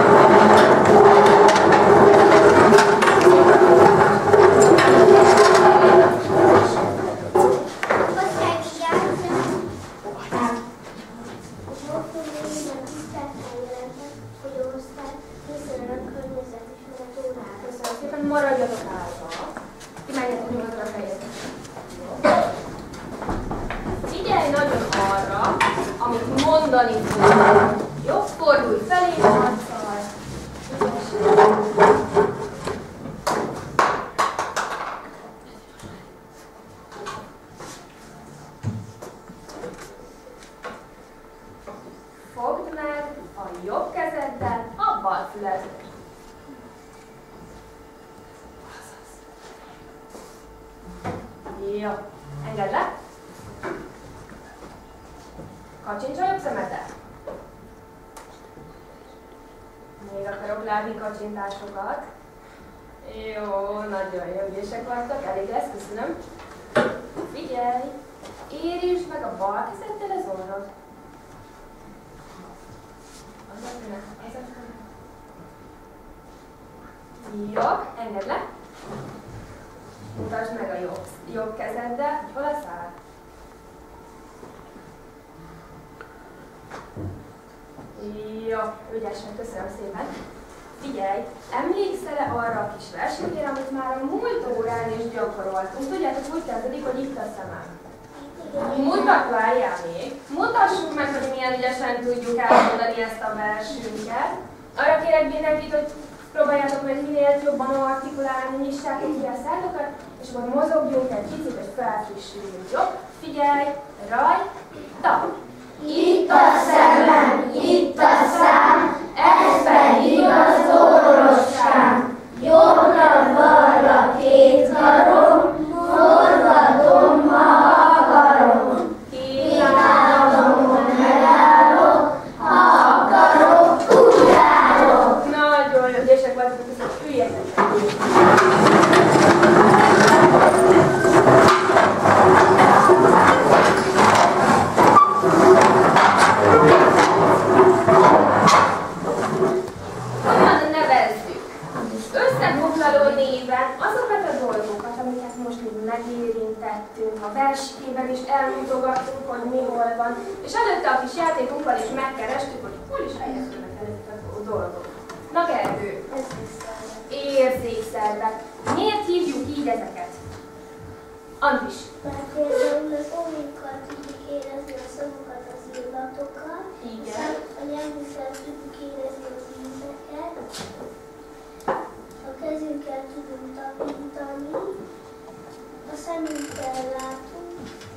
Maradjatok állva. Ti menjetek nyugodtan a helyetek. Figyelj nagyon arra, amit mondani fogok. Jó, fordulj felé, arccal. Fogd meg a jobb kezeddel a bal fület. Jó, engedd le. Kacsincs a jobb szemeddel. Még akarok látni kacsintásokat. Jó, nagyon jó ügyesek vagytok, elég lesz, köszönöm. Figyelj, érintsd meg a bal kezeddel az orrod. Jó, engedd le. Mutasd meg a jobb kezeddel, hogy hol a szád. Jó, ügyesen, köszönöm szépen. Figyelj, emlékszel-e arra a kis versenyére, amit már a múlt órán is gyakoroltunk? Tudjátok, úgy kezdődik, hogy itt a szemem. Várjál még. Mutassuk meg, hogy milyen ügyesen tudjuk elmondani ezt a versünket. Arra kérek mindenkit, hogy próbáljátok meg minél jobban artikulálni, nyissátok ki a szátokat, és akkor mozogjunk egy kicsit, hogy felfrissüljünk, jó? Figyelj, rajta! Itt a szemem, itt a szám, ez pedig az orvoskám. Jobbra-balra két karom, forgatom, ha akarom. Kínálom, ha megállok, ha akarok, ugrálok. Nagyon jó, ügyesek vagytok, hogy üljetek. Hogyan nevezzük összefoglaló néven azokat a dolgokat, amiket most még megérintettünk, a versikében is elmutogattunk, hogy mi hol van, és előtte a kis játékunkkal is megkerestük, hogy hol is helyezkednek ezek a dolgok. Na Gergő, érzékszervek. Miért hívjuk így ezeket? Andris. Mert például az orrunkkal tudjuk érezni a szavakat, az illatokat. Igen. A nyelvünkkel tudjuk érezni az ízeket. A kezünkkel tudunk tapintani. A szemünkkel látunk.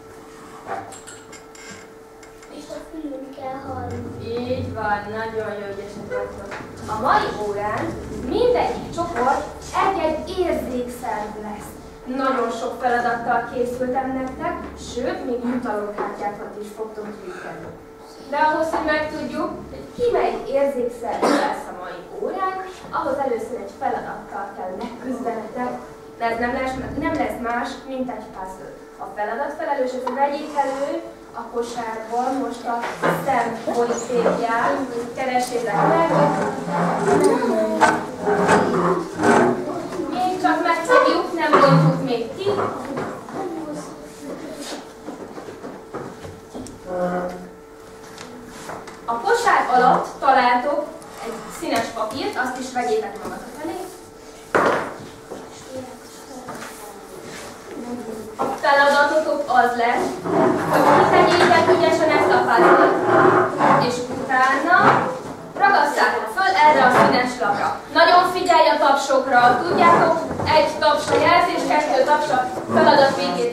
És a fülünkkel hallunk. Így van, nagyon jó ügyesek vagytok. A mai órán mindegyik csoport egy-egy érzékszerv lesz. Nagyon sok feladattal készültem nektek, sőt, még jutalomkártyákat is fogtok gyűjteni. De ahhoz, hogy megtudjuk, hogy ki melyik érzékszerv lesz a mai órán, ahhoz először egy feladattal kell megküzdenetek, de ez nem lesz más, mint egy puzzle. A feladatfelelősök vegyék elő a kosárból most a szemborítékját, keressétek meg. Még csak megfogjuk, nem bontjuk még ki. A kosár alatt találtok egy színes papírt, azt is vegyétek magatok elé. A feladatotok az lesz, hogy kitegyétek ügyesen ezt a puzzle-t, és utána ragasztátok föl erre a színes lapra. Nagyon figyelj a tapsokra, tudjátok? 1 taps a jelzés, 2 taps a feladat végére.